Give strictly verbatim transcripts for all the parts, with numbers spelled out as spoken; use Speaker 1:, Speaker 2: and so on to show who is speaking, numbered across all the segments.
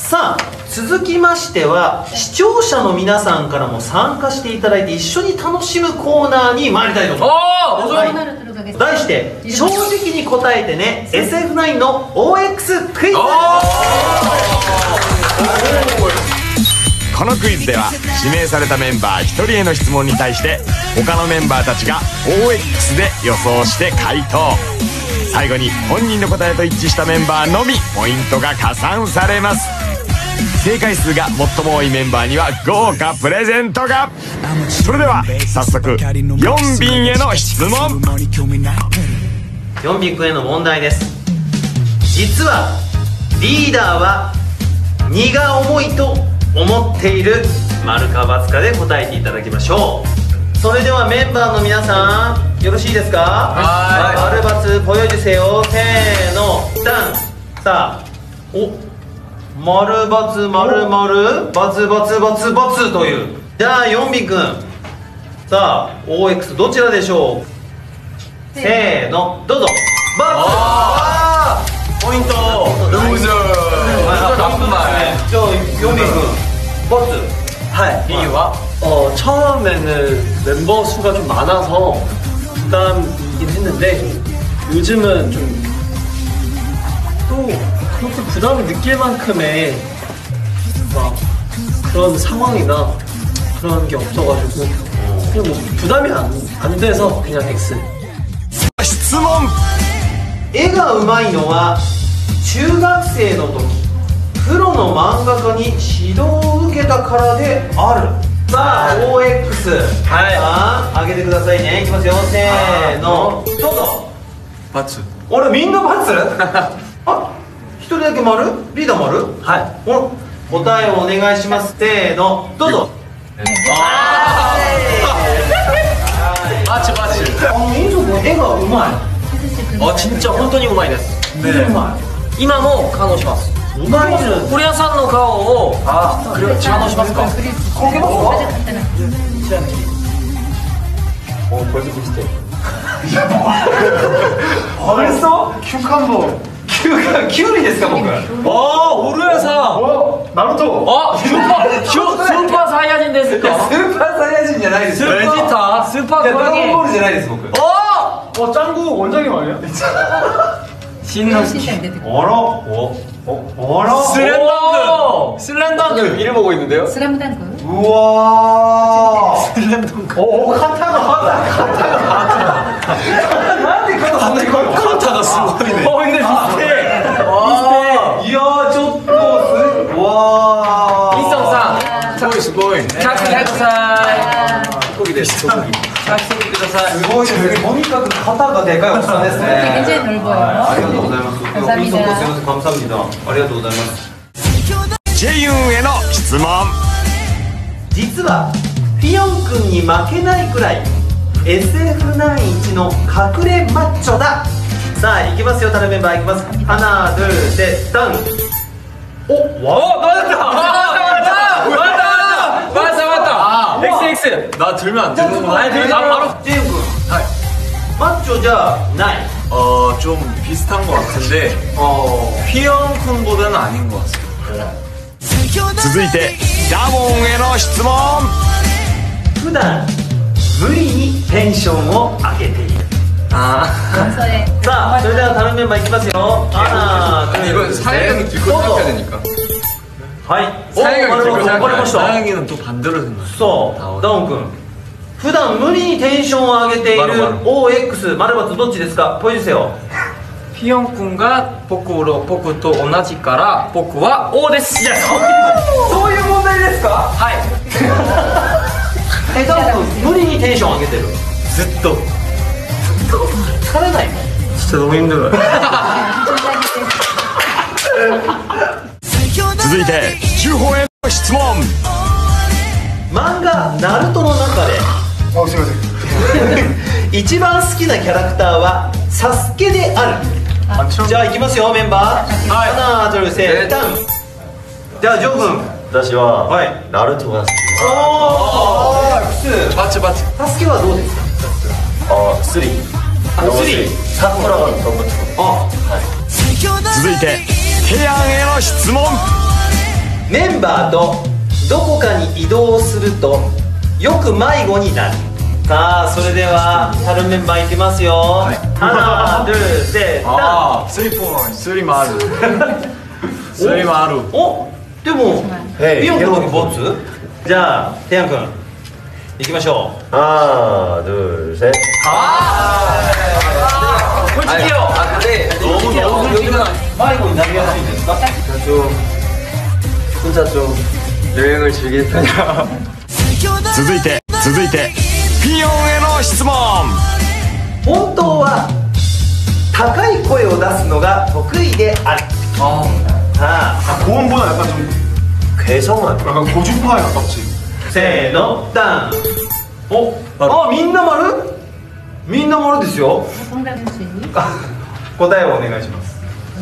Speaker 1: さあ続きましては視聴者の皆さんからも参加していただいて一緒に楽しむコーナーに参りたいと思います。はい、題して正直に答えてね エスエフナイン の オーエックス クイズ。
Speaker 2: このクイズでは指名されたメンバーひとりへの質問に対して他のメンバーたちが オーエックス で予想して回答。最後に本人の答えと一致したメンバーのみポイントが加算されます。正解数が最も多いメンバーには豪華プレゼントが。それでは早速よん便への質問。
Speaker 1: よん便への問題です。実はリーダーは荷が重いと思っている丸か×かで答えていただきましょう。それではメンバーの皆さんよろしいですか。はい、丸×ポヨジセよ。せーのダン。さあお丸×丸丸××××という。じゃあよん便くんさあ オーエックス どちらでしょう。せーのどうぞ。×。ポイントルーズー。じゃあよん便くん×。
Speaker 3: はい、이유가 어, 처음에는 멤버 수가 좀 많아서 부담이긴 했는데 요즘은 좀 또 그렇게 부담을 느낄 만큼의 막 그런 상황이나 그런 게 없어가지고 그냥 뭐 부담이 안, 안 돼서 그냥 X。
Speaker 2: 質問。
Speaker 1: 絵がうまいのは中学生の時プロの漫画家に指導を受けたからである。さあ オーエックス、 はい、さあ上げてくださいね。いきますよ。せーのどうぞ。
Speaker 3: ×。
Speaker 1: あれみんな×。あ一人だけ丸。リーダー丸。はい。お答えをお願いします。せーのどうぞ。あ
Speaker 3: ー××。
Speaker 1: あ民族の絵がうまい。
Speaker 3: あ진짜本当にうまいです。
Speaker 1: ねうまい。
Speaker 3: 今も感動します。
Speaker 1: うまいじゃん。
Speaker 3: 堀谷さんの顔をあ感動しますか。
Speaker 1: かけますか。
Speaker 3: お벌써 비슷해。
Speaker 1: 벌써? 큐칸보 큐칸 큐리ですか僕。
Speaker 3: ああ堀谷さん。
Speaker 1: ナルト。
Speaker 3: あスーパースーパーサイヤ人ですか。
Speaker 1: スーパーサイヤ人じゃないです。
Speaker 3: スーパースーパー
Speaker 1: ドラゴンボールじゃないです僕。
Speaker 3: あ
Speaker 1: あ짱구 원작이 말이야?
Speaker 3: 신나시.
Speaker 1: 어라? 어? 어? 어라?
Speaker 3: 슬램덩크! 슬램덩크! 이름 보고 있는데요?
Speaker 4: 슬램덩크?
Speaker 1: 우와!
Speaker 3: 슬램덩크.
Speaker 1: 오, 카타가 카타, 카타가 카타. 나한테 그거 갑자기
Speaker 3: 카타가 스고이네.
Speaker 1: 어, 근데 비슷해. 비슷해. 이야, 쪼또. 와.
Speaker 3: 이성상. 스고이, 스고이. 착수 해주세요. 소고기 됐어, 소고기. 착수ください。
Speaker 1: すごいですね。とにかく肩がでかいおっさんですね。
Speaker 4: 굉장히 넓어요.
Speaker 1: ありがとうございます。
Speaker 4: 감사합니다.
Speaker 1: 감사합니다. ありがとうございます。
Speaker 2: ジェユンへの質問。
Speaker 1: 実はフィヨン君に負けないくらい エスエフナイン 一の隠れマッチョだ。さあ行きますよ。タレメンバー行きます。ハナドゥでダン。おわ
Speaker 3: 맞았다 맞았다 맞았다 맞았다 엑스엑스 나 들면 안 되는구나. 아니 들면 나 바로
Speaker 1: ジェユン君。はい。マッチョじゃない。
Speaker 5: 어, 좀 비슷한 것 같은데 어, 휘영쿤보다는 아닌 것 같습니다.
Speaker 2: 続いてダモンへの質問。
Speaker 1: 普段無理にテンションを上げている。
Speaker 3: あ
Speaker 1: さあそれではタレメンバーいきますよ。ハナ
Speaker 5: 이건 사양이 들고 생각해야 되니까.
Speaker 1: はい。
Speaker 5: 사양이 들고
Speaker 1: 생각해야
Speaker 5: 사양이는 또 반대로 생각해.
Speaker 1: そうダモン君普段無理にテンションを上げている オーエックス 丸×どっちですか。ポイズセよ。
Speaker 3: 휘영쿤가 보쿠로 보쿠と同じから僕は O です。いや
Speaker 1: そういう問題ですか。
Speaker 3: はい。
Speaker 1: えダモン君無理にテンション上げてる。
Speaker 3: ずっと
Speaker 1: 疲れないの。
Speaker 3: 진짜 너무 힘들어요.
Speaker 2: 続いてジュホへの質問。
Speaker 1: 漫画「ナルトの中で
Speaker 6: あ、すいません
Speaker 1: 一番好きなキャラクターはサスケである。じゃあいきますよメンバー。ハナとるせダン。じゃあジョー君。
Speaker 6: 私は、
Speaker 1: はい、
Speaker 6: ナルトが好きです。
Speaker 1: おー複数。
Speaker 5: バチバチ。
Speaker 1: サスケはどうですか。
Speaker 6: あ、スリー。
Speaker 1: おスリー。
Speaker 6: サクラが頑張ってます。
Speaker 1: あ、はい。
Speaker 2: 続いてヘヤンへの質問。
Speaker 1: メンバーとどこかに移動するとよく迷子になる。さあそれでは他のメンバーいきますよ。はい、ハナ、ドゥ、セ、タン。
Speaker 5: スリポイント。スリもある。スリもある。
Speaker 1: お、でもピヨン君だけボツ。じゃあテヤン君いきましょう。
Speaker 6: ハナ、ドゥ、セ。
Speaker 1: 솔직히요. 아 근데 너무 너무 여기가迷子になりやすいんですか?
Speaker 6: 좀 혼자 좀 여행을 즐기는 편이라.
Speaker 2: 続いて続いてピヨンへの質問。
Speaker 1: 本当は高い声を出すのが得意である。ああ。
Speaker 3: 고음보다 약간 좀
Speaker 6: 괴성한.
Speaker 3: 약간 고주파에 가깝지.
Speaker 1: せーの、ダン。お、あ、みんな丸？みんな丸ですよ。答えをお願いします。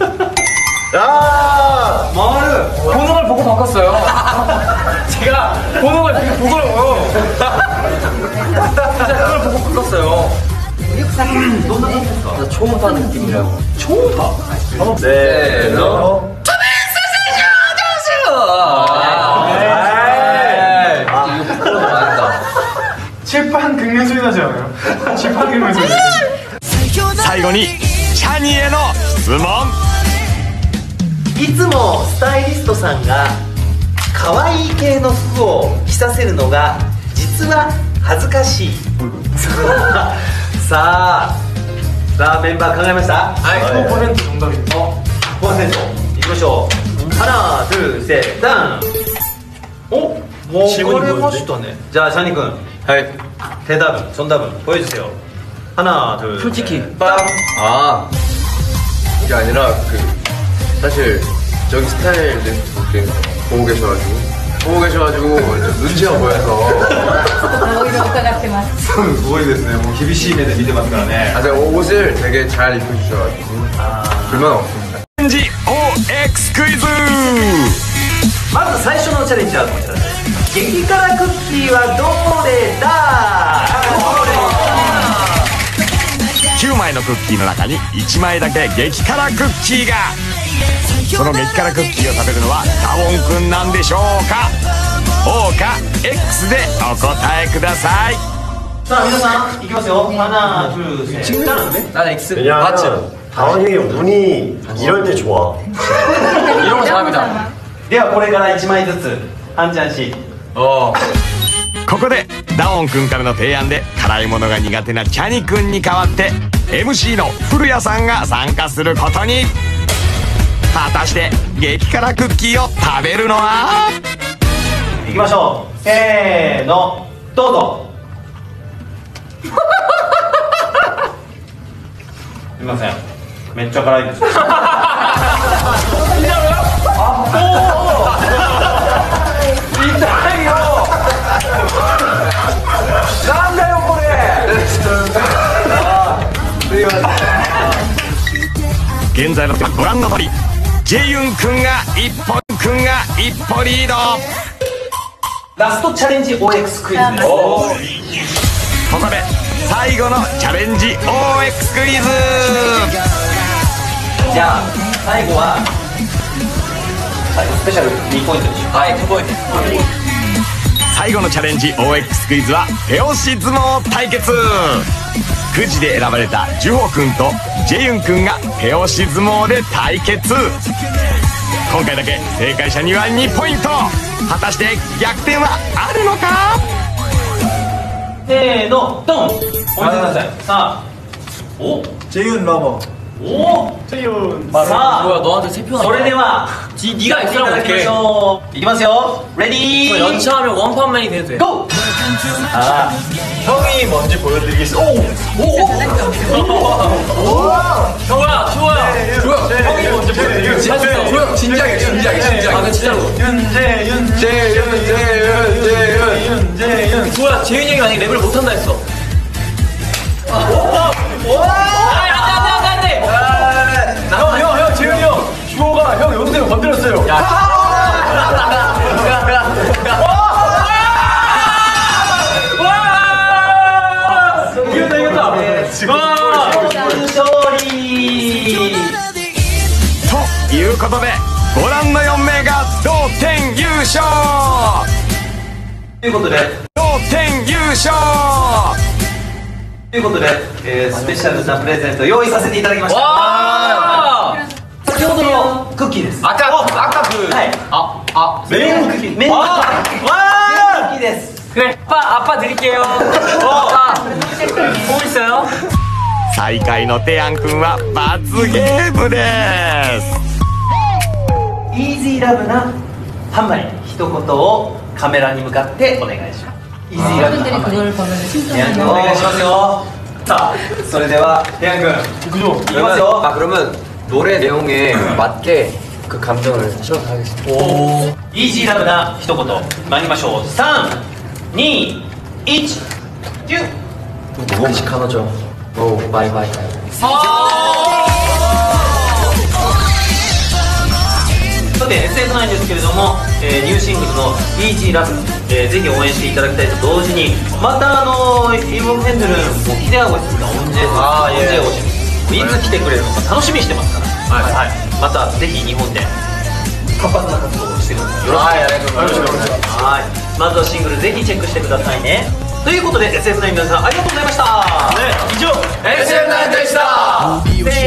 Speaker 6: 아,
Speaker 1: 말
Speaker 5: 보는 걸 보고 바꿨어요. 제가 보는 걸 되게 부끄러워요. 진짜 그걸 보고 바꿨어요.
Speaker 6: 나 초음파 느낌이라고.
Speaker 1: 초음파?
Speaker 6: 네, 너.
Speaker 3: 칠판 긁는 소리 나지 않아요? 칠판 긁는 소리.
Speaker 2: 最後にチャニへの質問。
Speaker 1: いつもスタイリストさんが可愛い系の服を着させるのが実は恥ずかしい。さあさあメンバー考えました？
Speaker 3: はい、십 퍼센트 정답입니다.
Speaker 1: 어, 십 퍼센트いきましょう。하나、둘、셋、ダン。お、もうこれましたね。じゃあシャニ君、
Speaker 6: はい。
Speaker 1: 대답은, 정답은 보여주세요. 하나, 둘,
Speaker 5: 솔직히
Speaker 1: 셋.
Speaker 6: 빵! 아, 그게 아니라 그 사실 저기 스타일리스트 분께 보고 계셔가지고 보고 계셔가지고 눈치가 보여서.
Speaker 4: 오히려伺ってます.
Speaker 3: 그거에 대해서는 뭐 기비씨맨을 믿어봤다네.
Speaker 6: 아, 제가 옷을 되게 잘 입혀주셔가지고 아... 불만 없습니다.
Speaker 2: 챌린지 오엑스 クイズ。
Speaker 1: まず最初のチャレンジはこちらです。激辛クッキーはどれだ？
Speaker 2: きゅうまいのクッキーの中にいちまいだけ激辛クッキーが。その激辛クッキーを食べるのはダウォンくんなんでしょうか？ O か X でお答えください。
Speaker 1: さあ皆さんいきますよ。하나、둘、셋。
Speaker 5: 나는 X.
Speaker 6: 왜냐면 다원 형이 운이 이럴 때 좋아.
Speaker 5: 이런 거 잘합니다.
Speaker 1: ではこれからいちまいずつハンちゃんし。
Speaker 5: 어.
Speaker 2: ここでダウォンくんからの提案で辛いものが苦手なチャニくんに代わって エムシー の古谷さんが参加することに。果たして激辛クッキーを食べるのは？
Speaker 1: いきましょう。せーの、どうぞ。すみません、めっちゃ辛いです。痛いよ。なんだよこれ。
Speaker 2: 現在のご覧の通りジェユンくんが一歩くんが一歩リード。
Speaker 1: ラストチャレンジ オーエックス クイズです。
Speaker 2: ここで最後のチャレンジ オーエックス クイズ。
Speaker 1: じゃあ最後は最後スペシャルにポイントでしょ。はい、にポイント。
Speaker 2: 最後のチャレンジ オーエックス クイズは手押し相撲対決。くじで選ばれたジュホくんとジェユンくんが手押し相撲で対決。今回だけ正解者にはにポイント。果たして逆転はあるのか？
Speaker 1: せーの、ドン。置いてください。さあ、お、
Speaker 3: 재윤 러버.
Speaker 1: お、
Speaker 3: 재윤.
Speaker 1: さあ、
Speaker 5: 뭐야 너한테 세 표.
Speaker 1: それでは
Speaker 5: 지 네가 X라고
Speaker 1: いただきま
Speaker 5: 어떡해.
Speaker 1: しょう。いきますよ。レディー。
Speaker 5: 연차하면 원판맨이 돼도 돼.
Speaker 1: 고! 아,
Speaker 3: 형이 뭔지 보여드리겠습니다. 오!
Speaker 5: 형아, 좋아요. 좋아요. 형이 먼저 보여드릴게요. 좋아요. 진지하게, 진지하게, 진지하게. 아, 진짜로.
Speaker 3: 윤재윤, 재윤, 재윤, 재윤, 재윤.
Speaker 5: 좋아, 재윤이 형이 만약에 랩을 못한다 했어. 오! 아, 안 돼, 안 돼, 안 돼!
Speaker 3: 형, 형, 형, 재윤이 형. 주호가 형 영생 건드렸어요. 이겼다, 이겼다.
Speaker 1: 와! 勝利。
Speaker 2: ということでご覧のよん名が同点優勝
Speaker 1: ということで
Speaker 2: 同点優勝
Speaker 1: ということで、えー、スペシャルなプレゼント用意させていただきました。
Speaker 5: わ
Speaker 1: 先ほどのクッキーです。
Speaker 5: ー赤赤く
Speaker 1: はい。
Speaker 5: ああ
Speaker 1: 麺クッキー。麺クッキー。
Speaker 5: わ
Speaker 1: 麺クッキーです。
Speaker 5: 그래 아빠 아빠 드릴게요. 아빠 보고 있어요?
Speaker 2: 最下位のテヤンくんは罰ゲームです。
Speaker 1: イージーラブなハンマリ一言をカメラに向かってお願いします。イージーラブなハンマリ。
Speaker 4: 그걸 보면
Speaker 1: テヤンくんお願いしますよ。さあ、それではテヤンくんいきますよ。
Speaker 6: 아 그러면 노래 내용에 맞게 그 감정을 실어서 하겠습니다.
Speaker 1: イージーラブな一言参りましょう。さん、に、いち、キュー。
Speaker 6: 너무 간호죠. 오 바이바이.
Speaker 1: さて エスエフナイン ですけれども、えーニューシングルの「イージーラブ」えーぜひ応援していただきたいと同時にまたあのイボフェンドルも기대하고있습니다 언제
Speaker 6: あー
Speaker 1: 언제 오실지いつ来てくれるのか楽しみにしてますから、はいはい、またぜひ日本で活発な活動をしてください。よろしくお願いします。はい、まずはシングルぜひチェックしてくださいね。ということで エスエフナイン 皆さんありがとうございました。以上
Speaker 5: 에스엠 나인でした。
Speaker 1: せー